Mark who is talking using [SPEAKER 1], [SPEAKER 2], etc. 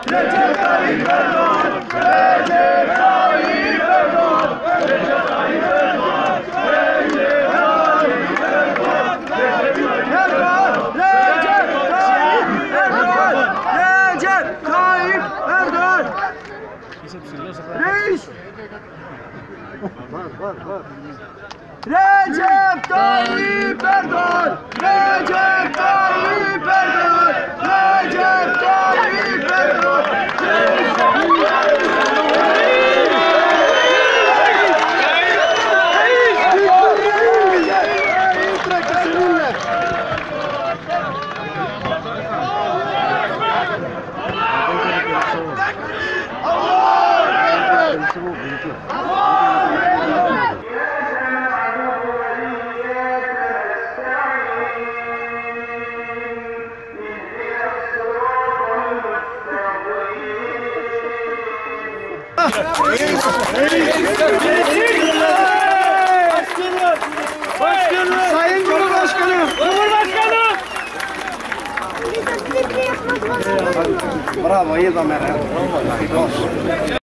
[SPEAKER 1] Recep Tayyip Erdoğan, Recep Tayyip Erdoğan, Recep Tayyip Erdoğan, Recep Tayyip Erdoğan, Recep Tayyip Erdoğan. Reis. Recep Tayyip Erdoğan, Recep Tayyip Erdoğan, Recep Tayyip Erdoğan. Sayın Cumhurbaşkanım. Bravo, iyi de merhaba.